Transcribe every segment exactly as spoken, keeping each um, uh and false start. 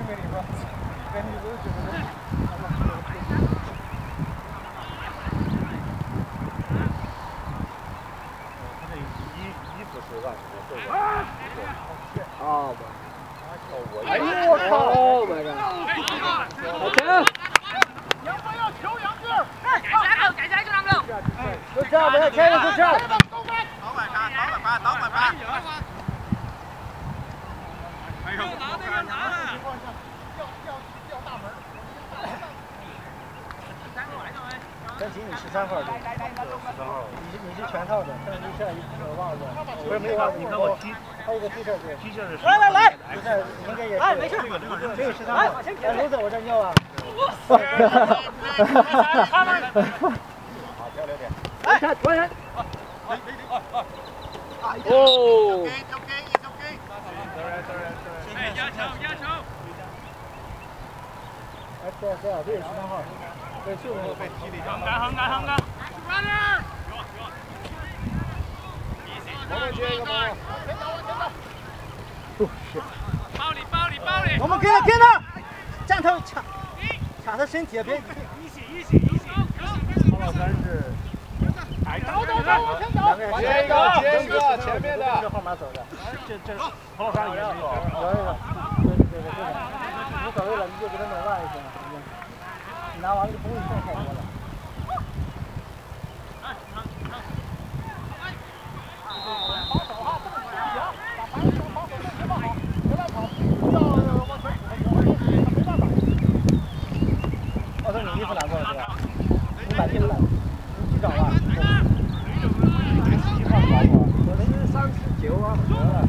为里边，跟你都觉得。他这衣衣服是万什么做的？ 哦， 我哎呦我靠！my god！ 好球！ 杨波要球，杨志。哎，改三路，改三就兩路。 出場，俾人聽到出場。 倒埋八，倒埋八，倒埋八。哎呦，拿那个拿啊！掉掉掉大門。 张琪，你十三号的，十三号，你是你是全套的，但是下一个袜子，不是没有袜子，你看我 T， 还有一个 T 恤对 ，T 恤是。来来来，不是，应该也是。哎，没事，这个这个这个十三号。哎，刘子，我这尿啊。哈哈哈哈哈。好，不要留点。 哎，传人。哦。 哎，压球压球。 哎，对对，这个十三号。对，就是被踢了一下。 横杆横杆横杆。Runner。 我们接一个球。不是。 包里包里包里。 我们跟他跟他，站他卡卡他身体，别。 一起一起一起。 曹老三是。 走走走，往前走。 接一个接一个，前面的。这号码走的。 这这曹老三也是有。 有一个。对对对对。无所谓了，你就给他弄烂就行了。你拿完了就不会剩太多了。 防守哈，不能停，把防守防守别放好，别乱跑，要往前补，没办法。 我说你衣服拿过来是吧？你买衣服了？你几找啊？几号包裹？我是三十九啊，得了。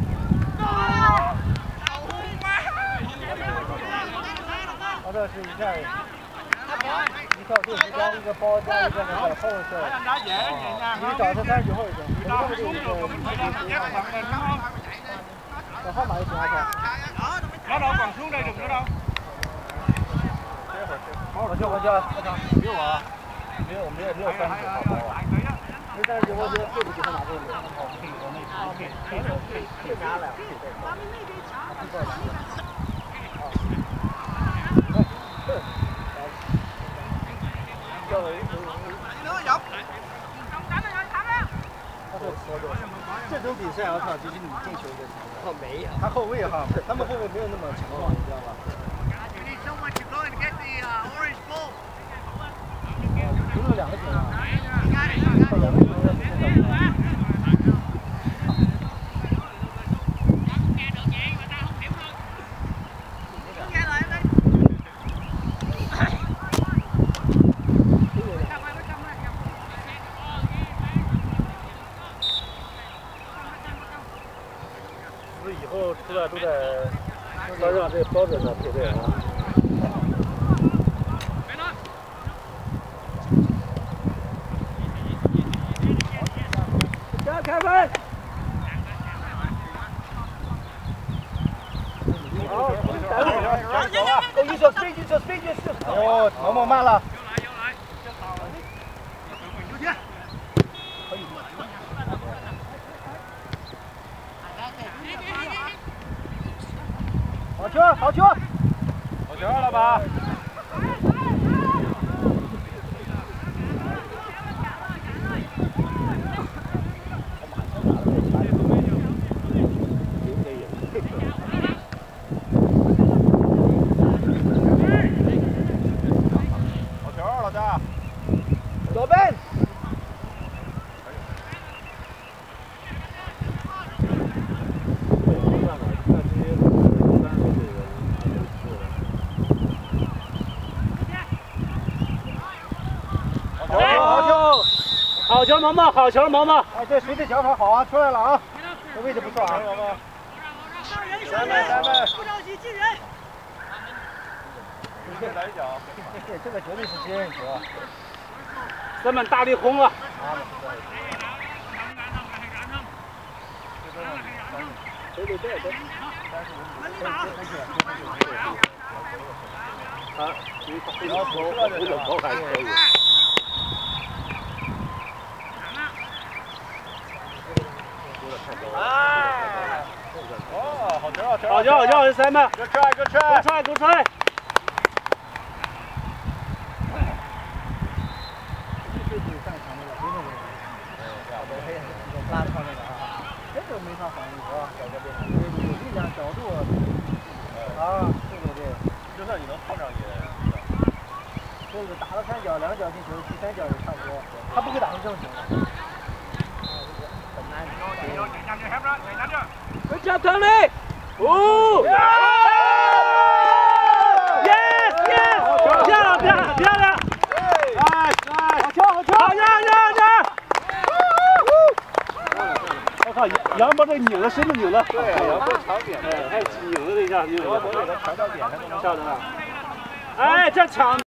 我这是一件。一套队服加一个包加一个那个厚色，你找他三十九号就行。你这个这个这号码就行了。 拿到广州来就知道。 好，我叫我叫没有啊，没有没有没有三十九号包啊。没三十九号就对不起他拿这个。可以我那可以可以可以可以拿了。这种比赛我靠，就是你进球就行了。 哦，没有。 他后卫哈，他们后卫没有那么强壮，你知道吧？除了两个球啊，两个球要先找出来。以后出来都得要让这标准的配备啊。 加开分！好，够一手，飞一手，飞一手。 哎呦，萌萌慢了。好球，好球， 好球了吧？好球，老大。 左边。 好球，毛毛！好球，毛毛！ 哎，这谁的脚法好啊？出来了啊！这位置不错啊！ 三分，三分！不着急，进人。 这来脚，这个绝对是接应球啊！ 三分大力轰啊！ 对对对对。啊，你你老头，你老头还可以。 哎！哦，好球，好球！ 好球好球，三分。 Good try, good try. Good try, good try. 拉长那个啊，这个没啥反应是吧？小这边，对对对，力量角度啊，对对对。 就算你能碰上也。 这个打了三脚，两脚进球，第三脚也差不多。他不会打成这种球的。很难。 Good job, Tony. Oh! Yes, yes. 漂亮，漂亮，漂亮。Nice, nice. 好球，好球。好，让让让。我靠，杨波这拧的身子拧的。 对，杨波长点的， 哎，拧了一下，拧了。 我我给他传到点上都能笑着呢。哎，这抢。